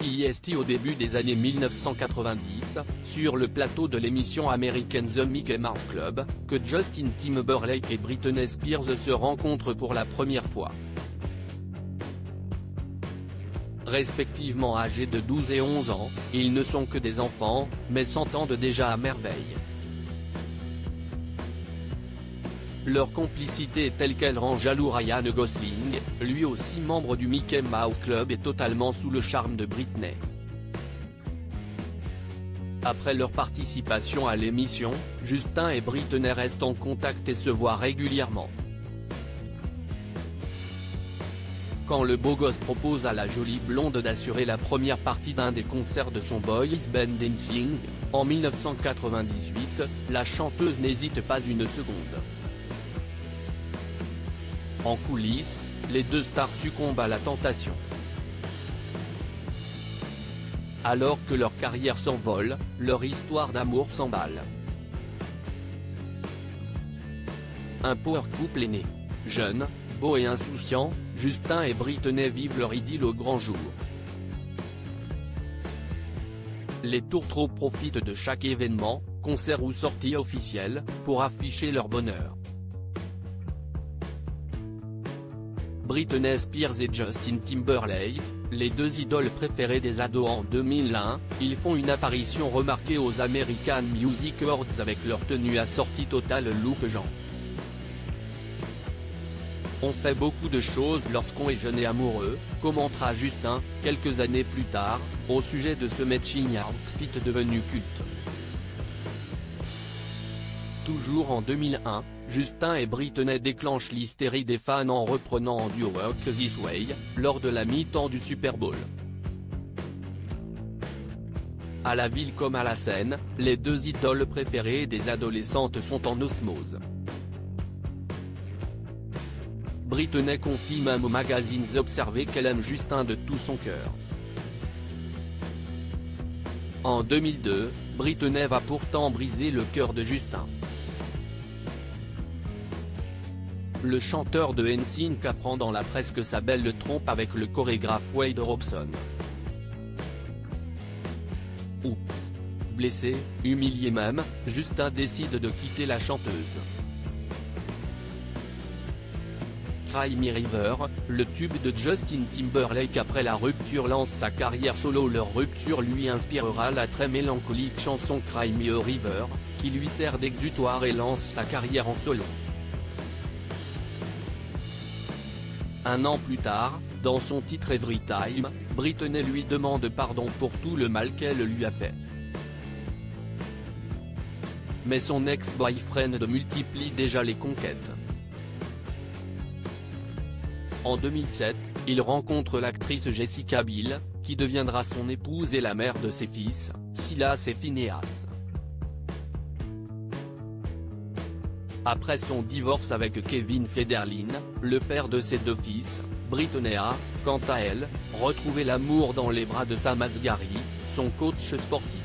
NCIS au début des années 1990, sur le plateau de l'émission américaine The Mickey Mouse Club, que Justin Timberlake et Britney Spears se rencontrent pour la première fois. Respectivement âgés de 12 et 11 ans, ils ne sont que des enfants, mais s'entendent déjà à merveille. Leur complicité est telle qu'elle rend jaloux Ryan Gosling, lui aussi membre du Mickey Mouse Club et totalement sous le charme de Britney. Après leur participation à l'émission, Justin et Britney restent en contact et se voient régulièrement. Quand le beau gosse propose à la jolie blonde d'assurer la première partie d'un des concerts de son boys band Dancing, en 1998, la chanteuse n'hésite pas une seconde. En coulisses, les deux stars succombent à la tentation. Alors que leur carrière s'envole, leur histoire d'amour s'emballe. Un power couple est né. Jeune, beau et insouciant, Justin et Britney vivent leur idylle au grand jour. Les tourtereaux profitent de chaque événement, concert ou sortie officielle, pour afficher leur bonheur. Britney Spears et Justin Timberlake, les deux idoles préférées des ados en 2001, ils font une apparition remarquée aux American Music Awards avec leur tenue assortie totale look Jean. On fait beaucoup de choses lorsqu'on est jeune et amoureux, commentera Justin, quelques années plus tard, au sujet de ce matching outfit devenu culte. Toujours en 2001, Justin et Britney déclenchent l'hystérie des fans en reprenant en duo Walk This Way, lors de la mi-temps du Super Bowl. À la ville comme à la scène, les deux idoles préférées des adolescentes sont en osmose. Britney confie même au magazine The Observer qu'elle aime Justin de tout son cœur. En 2002, Britney va pourtant briser le cœur de Justin. Le chanteur de NSYNC apprend dans la presse que sa belle le trompe avec le chorégraphe Wade Robson. Oups. Blessé, humilié même, Justin décide de quitter la chanteuse. Cry Me River, le tube de Justin Timberlake après la rupture lance sa carrière solo. Leur rupture lui inspirera la très mélancolique chanson Cry Me a River, qui lui sert d'exutoire et lance sa carrière en solo. Un an plus tard, dans son titre Every Time, Britney lui demande pardon pour tout le mal qu'elle lui a fait. Mais son ex-boyfriend multiplie déjà les conquêtes. En 2007, il rencontre l'actrice Jessica Biel, qui deviendra son épouse et la mère de ses fils, Silas et Phineas. Après son divorce avec Kevin Federline, le père de ses deux fils, Britney a, quant à elle, retrouvé l'amour dans les bras de Sam Asghari, son coach sportif.